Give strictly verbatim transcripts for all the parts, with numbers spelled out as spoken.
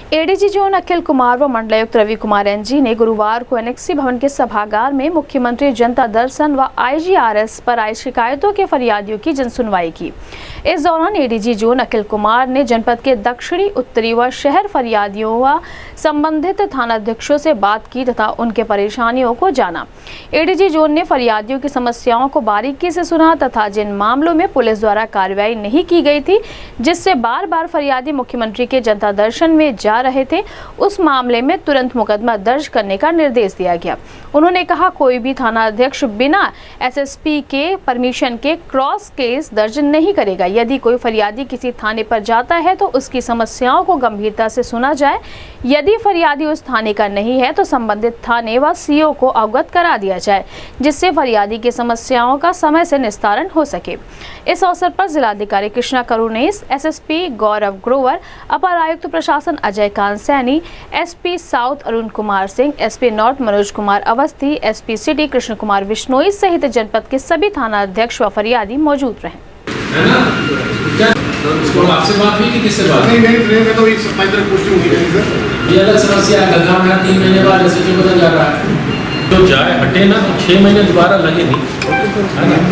ADG zone Akhil Kumar व मंडलायुक्त Ravi Kumar NG ने गुरुवार को एनेक्सी भवन के सभागार में मुख्यमंत्री जनता दर्शन व आईजीआरएस पर आई शिकायतों के फरियादियों की जनसुनवाई की। इस दौरान एडीजी जोन अखिल कुमार ने जनपद के दक्षिणी, उत्तरी व शहर फरियादियों व संबंधित थानाध्यक्षों से बात की तथा उनके परेशानियों को जाना। एडीजी जोन ने फरियादियों की समस्याओं को बारीकी से सुना तथा जिन मामलों में पुलिस द्वारा कार्रवाई नहीं की गई थी, जिससे बार बार फरियादी मुख्यमंत्री के जनता दर्शन में जा रहे थे, उस मामले में तुरंत मुकदमा दर्ज करने का निर्देश दिया गया। उन्होंने कहा, कोई भी थाना अध्यक्ष बिना एसएसपी के परमिशन के क्रॉस केस दर्ज नहीं करेगा। यदि कोई फरियादी किसी थाने पर जाता है तो उसकी समस्याओं को गंभीरता से सुना जाए। यदि फरियादी उस थाने का नहीं है तो संबंधित थाने व सीओ को अवगत करा दिया जाए, जिससे फरियादी की समस्याओं का समय से निस्तारण हो सके। इस अवसर पर जिलाधिकारी कृष्णा करुणेश, एसएसपी गौरव ग्रोवर, अपर आयुक्त प्रशासन Ajay Kant Saini, SP south Arun Kumar Singh, SP north Manoj Kumar Awasthi, SP city Krishna Kumar Vishnoi सहित जनपद के सभी थाना अध्यक्ष व फरियादी मौजूद रहे। है ना? क्या आपसे बात हुई कि किससे बात? नहीं नहीं ट्रेन में तो एक सप्ताह तक पोस्टिंग हुई है सर। ये अलग समस्या है। गंगा में तीन महीने बाद ऐसे जो बदल जा रहा है, जो जाए हटे ना तो छः महीने दोबारा लगे नहीं, है ना?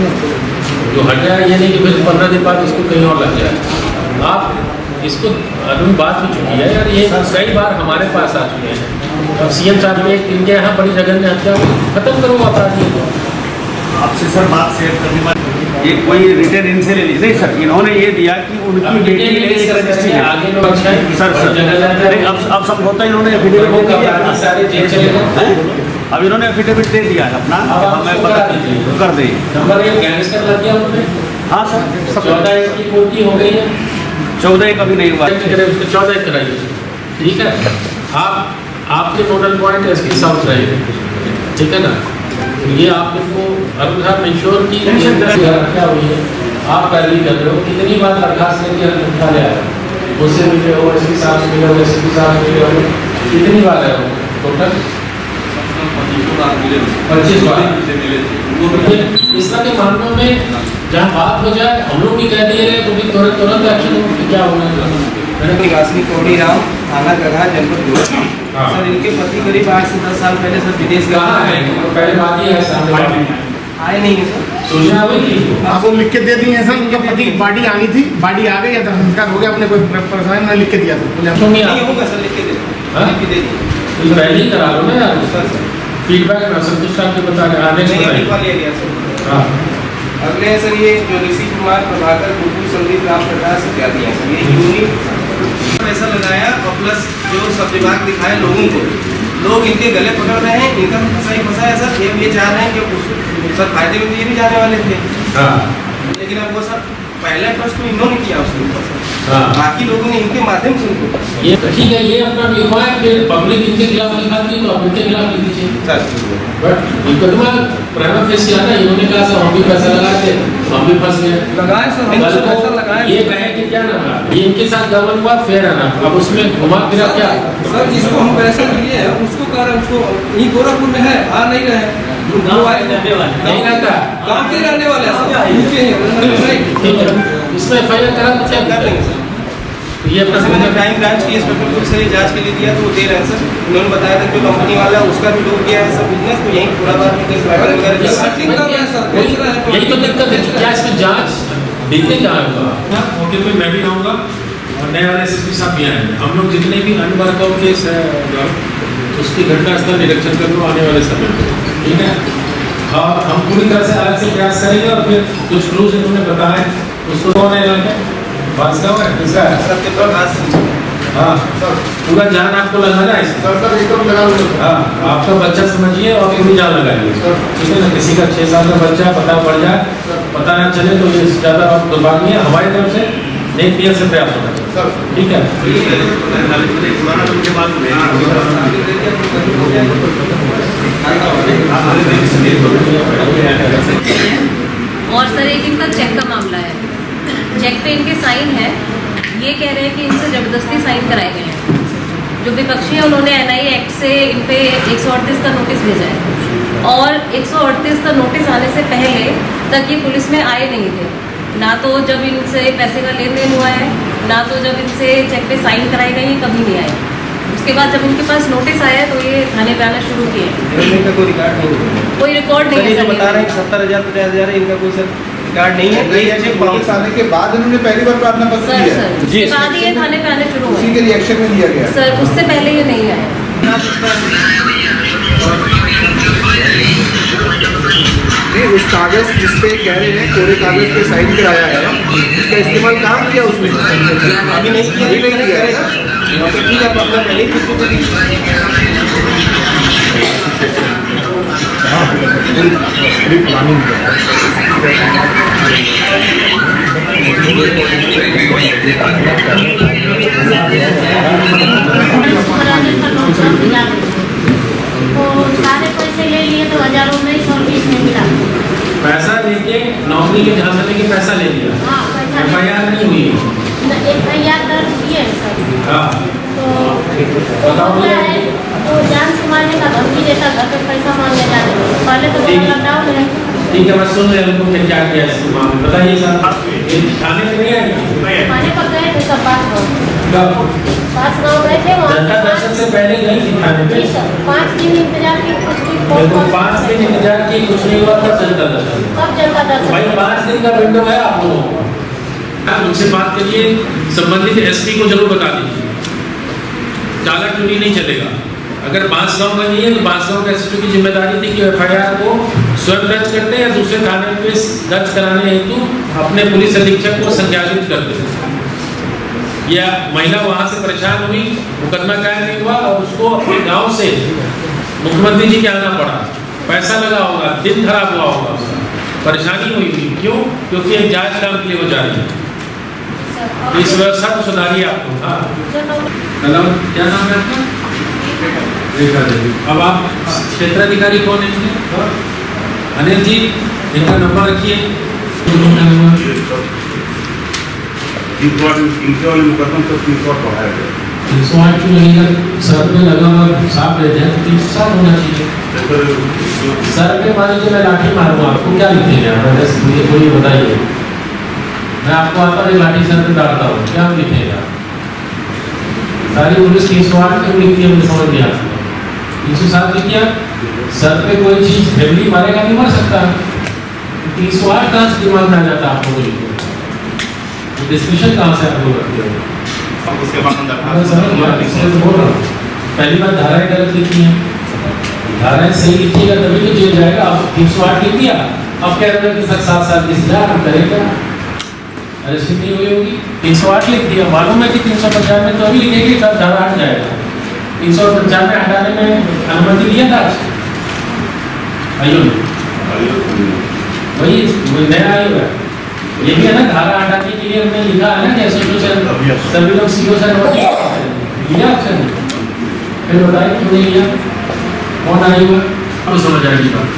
जो हट जाए ये नहीं कि फिर पंद्रह दिन बाद उसको कहीं और लग जाए। आप इसको अभी बात हो चुकी है यार, ये कई बार हमारे पास आ चुके हैं। अब सीएम साहब ने इनके यहाँ बड़ी जगह में हत्या खत्म करो अपराधियों को। आपसे सर बात शेयर करने वाले ये कोई रिटर्न इनसे ले लीजिए। नहीं सर, इन्होंने ये दिया कि उनकी बेटी ने एक रजिस्ट्री है आगे लोग। अच्छा है सर सर अब अब समझौता इन्होंने एफिडेविट दे दिया है। सारे जेल चले गए। अब इन्होंने एफिडेविट दे दिया है अपना, हमें पता कर दे नंबर एक गैंगस्टर लग गया उन्होंने। हाँ सर, चौदह की पूर्ति हो गई है। चौदह एक अभी नहीं हुआ, चौदह कराइए। ठीक है, आप आपके nodal point S P south रहेंगे, ठीक है ना? ये आप लोग को अरुण साहब इंश्योर की क्या हुई है, आप पहले कर रहे हो। कितनी बार दरखास्त लेके उठा ले आए, उससे मिले हो, एस पी साहब से मिले हो, एस पी साहब से मिले हो, कितनी बार है टोटल? पच्चीस बार। इस तरह के मामलों में जहाँ बात हो जाए, हम लोग भी कह दिए तो भी तुरंत तुरंत एक्शन हो, क्या होना निवासी कौड़ी राम, थाना गढ़ा, जनपद गोरखपुर। सर, इनके पति करीब आठ से दस साल पहले सर विदेश गए हैं। पहले बात ही है सामने आए नहीं है सर। सूचना हुई आपको लिख के दे दी है सर। उनका पति बाड़ी आनी थी, बाड़ी आ गई या संस्कार हो गया, अपने कोई परेशानी में लिख के दिया था। नहीं होगा सर, लिख के दे दीजिए। पहले ही करा लो ना यार सर। फीडबैक में संतुष्ट आपके बता रहे आने से नहीं लिखवा लिया गया सर। हाँ, अगले है सर, ये जो ऋषि कुमार प्रभाकर गुड्डू संदीप राम प्रकाश इत्यादि हैं सर। ये यूनिक पैसा लगाया और प्लस जो सब विभाग दिखाए लोगों को, लोग इनके गले पकड़ रहे हैं, इनका फंसा ही फंसा है सर। ये ये चाह रहे हैं कि उस सर फायदे में तो ये भी जाने वाले थे। हाँ, लेकिन अब वो सर पहले ट्रस्ट तो इन्होंने किया उसके ऊपर सर। हाँ, बाकी लोगों ने इनके माध्यम से उनको ये ठीक है। ये अपना लिखवा है कि पब्लिक इनके खिलाफ लिखाती है तो आप इनके खिलाफ लिख दीजिए सर। बट मुकदमा प्राइवेट फेस किया ना, इन्होंने कहा सर हम भी पैसा लगाए थे, हम भी फंस गए। लगाए सर, हम पैसा लगाए। ये कहे कि क्या ना ये इनके साथ गड़बड़ हुआ, फेयर है ना। अब उसमें घुमा फिरा क्या सर, जिसको हम पैसा दिए हैं उसको कह रहे हैं, उसको यही गोरखपुर में है, आ नहीं रहे, गाँव रहने वाले नहीं रहता, गाँव के रहने वाले हैं। इसमें एफ आई आर करा तो क्या कर लेंगे सर? ये अपना मैंने क्राइम ब्रांच की इंस्पेक्टर पुलिस से जांच के लिए दिया तो वो दे रहे हैं सर। उन्होंने बताया था जो कंपनी वाला है उसका भी डूब गया है सब बिजनेस, तो यही पूरा बात यही तो दिक्कत है। क्या इसमें जांच देखते जाएगा? मौके पे मैं भी आऊँगा और नए वाले एस पी साहब भी आएंगे। हम लोग जितने भी अनवर्कआउट केस है उसकी घटना स्थल निरीक्षण कर लो आने वाले समय में, ठीक है? और हम पूरी तरह से अलग से प्रयास करेंगे और फिर कुछ क्लूज इन्होंने बताया उसको कौन है बांसगांव है किसका है? हाँ, पूरा जान आपको लगाना है सर सर एकदम लगा लो। हाँ, आपका बच्चा समझिए और पूरी जान लगाइए, ठीक है ना? किसी का छः साल का बच्चा पता पड़ जाए, पता ना चले तो ये ज़्यादा दुर्भाग्य है। हमारी तरफ से नेक नियत से प्रयास होना चाहिए सर, ठीक है? और सर एक इनका चेक का मामला है, चेक पे इनके साइन है। ये कह रहे हैं कि इनसे ज़बरदस्ती साइन कराए गए हैं। जो विपक्षी है उन्होंने एन आई ए एक्ट से इन पे एक सौ अड़तीस का नोटिस भेजा है और एक सौ अड़तीस का नोटिस आने से पहले तक ये पुलिस में आए नहीं थे। ना तो जब इनसे पैसे का लेन देन हुआ है, ना तो जब इनसे चेक पे साइन कराए गए, कभी नहीं आए। उसके बाद जब इनके पास नोटिस आया तो ये थाने पे आना शुरू किए। इनका कोई रिकॉर्ड नहीं है, कोई रिकॉर्ड नहीं है जो सर। बता रहे हैं सत्तर हजार पचास हजार इनका कोई सर रिकॉर्ड नहीं है। कई ऐसे पुलिस आने के बाद उन्होंने पहली बार प्रार्थना पत्र सर दिया सर है। उसके बाद ही ये थाने पे आने शुरू उसी हुए के रिएक्शन में लिया गया। सर, उससे पहले ये नहीं आया। नहीं, उस कागज जिस पे कह रहे हैं कोरे कागज पे साइन कराया है, उसका इस्तेमाल कहाँ किया उसने? अभी नहीं किया, अभी नहीं किया है। तो ठीक है, अपना पहले ही खुद तो सारे पैसे ले लिए तो हजारों में सौ बीस में मिला। पैसा लेके नौकरी के झांसे लेके पैसा ले लिया। हाँ, पैसा एफ आई आर नहीं हुई। एफ आई आर दर्ज किए सर। हाँ, तो वो क्या है, तो जान से मारने का धमकी देता, घर पे पैसा मांगने जाने को। पहले तो ठीक। लॉकडाउन है। ठीक है, मैं सुन रहे हैं उनको क्या किया इस मामले में, बताइए सर। ये थाने पे नहीं आए? थाने पर गए थे सब बात गाँव कब? पास गाँव गए थे वहाँ जनता दर्शन से से पहले गई थी थाने पे? जी सर, पाँच दिन इंतजार की, कुछ दिन देखो, पाँच दिन इंतजार की, कुछ नहीं हुआ, तब जनता दर्शन। कब जनता दर्शन? भाई पाँच दिन का विंडो है आप लोगों को। आप उनसे बात करिए, संबंधित एस पी को जरूर बता दीजिए। चालक चुनी नहीं चलेगा। अगर बांसगांव का नहीं है तो बांसगांव के एस पी की जिम्मेदारी थी कि एफ आई आर को स्वयं दर्ज करते या दूसरे थाने पे दर्ज कराने हेतु अपने पुलिस अधीक्षक को संज्ञानित करते। या महिला वहाँ से परेशान हुई, मुकदमा कायम नहीं हुआ और उसको अपने गांव से मुख्यमंत्री जी के आना पड़ा। पैसा लगा होगा, दिन खराब हुआ होगा, उसका परेशानी हुई थी। क्यों? क्योंकि एक जांच काम के लिए वो जा रही है। इस व्यवस्था को सुधारिए आपको। हाँ, हेलो, क्या नाम है आपका? रेखा देवी। अब आप क्षेत्राधिकारी कौन है? अनिल जी, इनका नंबर रखिए। इनके वाले मुकदमा तो तीन सौ बढ़ाया गया। तीन सौ आठ क्यों लगेगा? सर पे लगा हुआ साफ रहते हैं, तीन सौ सात होना चाहिए। सर पे मान लीजिए मैं लाठी मारूंगा, आपको क्या लिखेगा? मुझे कोई बताइए। मैं आपको आता है लाठी सर पे डालता हूँ, क्या लिखेगा? सारी पुलिस तीन सौ आठ क्यों लिखती है? मुझे समझ नहीं आता। तीन सौ सात लिखिए, सर पे कोई चीज फैमिली मारेगा नहीं मर सकता। तीन सौ आठ कहाँ से दिमाग में आ जाता है आपको? लिखो डिस्कशन कहाँ से आप लोग रखते हो? उसके बाद हम बोल रहा हूँ, पहली बार धाराएं गलत लिखी हैं। धाराएं सही लिखिएगा तभी तो जेल जाएगा। आप तीन सौ आठ लिख दिया, अब कह रहे हैं कि सर सात साल की सजा हम करेगा, अरेस्ट नहीं हुई होगी। तीन सौ आठ लिख दिया, मालूम है कि तीन सौ पंचानवे तो अभी लिखेगी तब धारा हट जाएगा। तीन सौ पंचानवे हटाने में अनुमति दिया था आयोग, वही वही नया आयोग है। ये भी है ना, धारा हटाने के लिए हमने लिखा है ना कि सभी लोग सीओ सर लिया ऑप्शन, फिर बताइए क्यों नहीं लिया, कौन आयोग है, आपको समझ आएगी बात।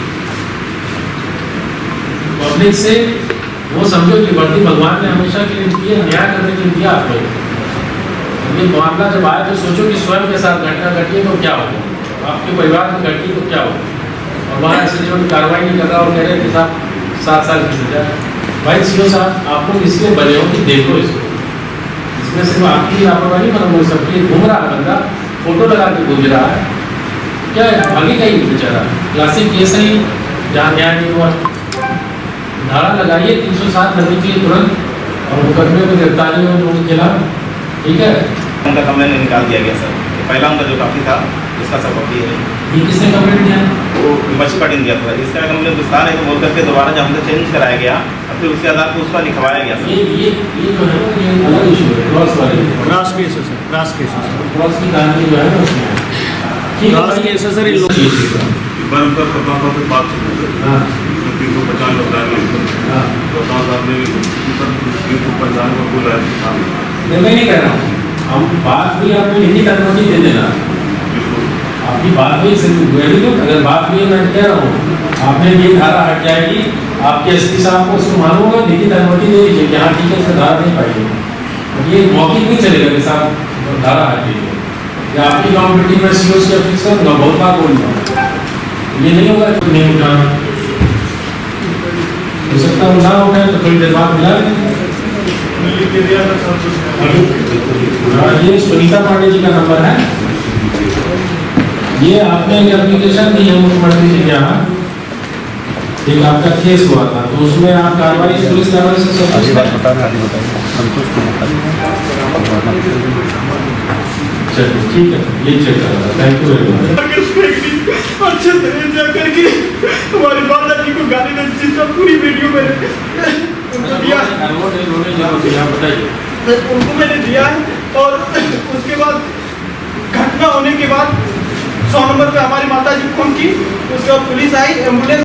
पब्लिक से वो समझो कि वर्दी भगवान ने हमेशा के लिए दिया, न्याय करने के लिए दिया आपको। ये मामला जब आए तो सोचो कि स्वयं के साथ घटना घटी तो क्या होगा, आपके परिवार में घटी तो क्या होगा। और वहाँ ऐसे जो कार्रवाई नहीं कर रहा और कह रहे कि साहब सात साल की सजा। भाई सीओ साहब, आपको इसलिए बने हो कि देखो इसको, इसमें सिर्फ आपकी लापरवाही मतलब सबकी घूम रहा बंदा, फोटो लगा के घूम रहा है, क्या है आगे का ही बेचारा। क्लासिक केस है जहाँ न्याय नहीं हुआ। धारा लगाइए तीन सौ सात लगनी चाहिए तुरंत, और मुकदमे में गिरफ्तारी हो लोगों के खिलाफ, ठीक है। उनका कंप्लेन निकाल दिया गया सर। पहला उनका जो काफी था उसका सब कॉपी है। ये किसने कंप्लेंट दिया? वो विपक्षी पार्टी ने दिया था। इसका कंप्लेन विस्तार है तो बोल करके दोबारा जब हमसे चेंज कराया गया और फिर उसके आधार पर उसका लिखवाया गया ये ये ये जो है ये अलग इशू है, क्रॉस वाले क्रॉस केस है सर, क्रॉस केस है सर, क्रॉस की कहानी जो है ना उसमें ठीक क्रॉस केस है सर। इन लोग पर उनका पता था फिर बात हाँ तीन सौ पचानवे बताया हाँ बताओ साहब ने तीन सौ पचानवे को बोला है। मैं नहीं कह रहा हूँ, हम बात हुई आपको लिखित अनुमति दे देना, आपकी बात हुई वेरी गुड। अगर बात हुई मैं कह रहा हूँ आपने ये धारा हट जाएगी, आपके एस पी साहब को उसको मालूम होगा, लिखित अनुमति दे दीजिए कि हाँ ठीक है उसका धारा नहीं पाएगी। ये मौखिक नहीं चलेगा कि साहब धारा हट गई, या आपकी काउंटी में सी ओ सी फिक्स करूँगा, बहुत बार बोलूँगा, ये नहीं होगा कि नहीं उठाना हो सकता है ना उठाए तो थोड़ी देर बाद मिला लेंगे। ये सुनीता पांडे जी का नंबर है। ये आपने एक एप्लीकेशन दी है मुख्यमंत्री जी के यहाँ, एक आपका केस हुआ था, तो उसमें आप कार्रवाई पुलिस कार्रवाई से चलिए ठीक है, ये चेक कर रहा। Thank you very much. अच्छे तरह जाकर के हमारी माता जी को गाली में जिसका पूरी वीडियो मैंने उनको दिया, उनको मैंने दिया है। और उसके बाद घटना होने के बाद सौ नंबर पे हमारी माता जी फोन की, उसके बाद पुलिस आई, एम्बुलेंस।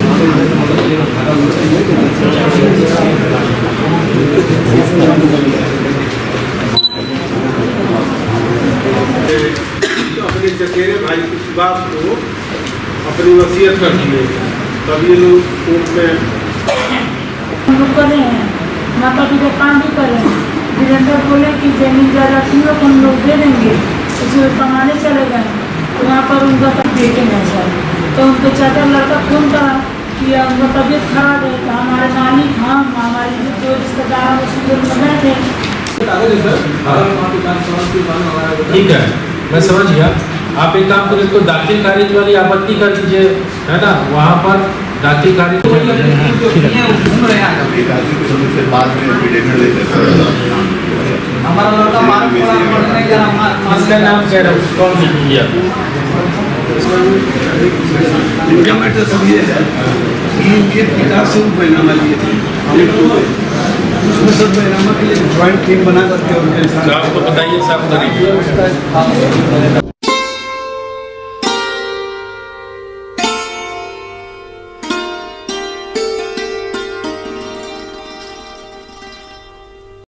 अपने चचेरे भाई की बात को अपनी वसीयत कर दिए, तब ये लोग कोर्ट में हम लोग कर रहे हैं, माता जी का काम भी कर रहे हैं। वीरेंद्र बोले कि जमीन जायदादियों को हम लोग दे देंगे, उसमें कमाने चले गए, तो वहाँ पर उनका बेटे है सर, तो उनके चाचा लड़का फोन करा कि उनका तबीयत खराब है, तो हमारे नानी हम हमारे जो रिश्तेदार हॉस्पिटल में गए थे। ठीक है, मैं समझ गया। आप एक काम करें, तो दाखिल खारिज वाली आपत्ति कर दीजिए, है ना, वहाँ पर दाखिल खारिज बाद में हमारा लड़का मार्ग पढ़ने का इसका नाम कह रहा हूँ, कौन सी किया ये पचास सौ रुपये नामा लिए थे, उसमें सब बैनामा के लिए ज्वाइंट टीम बना करके उनके साथ आपको बताइए, सब करिए।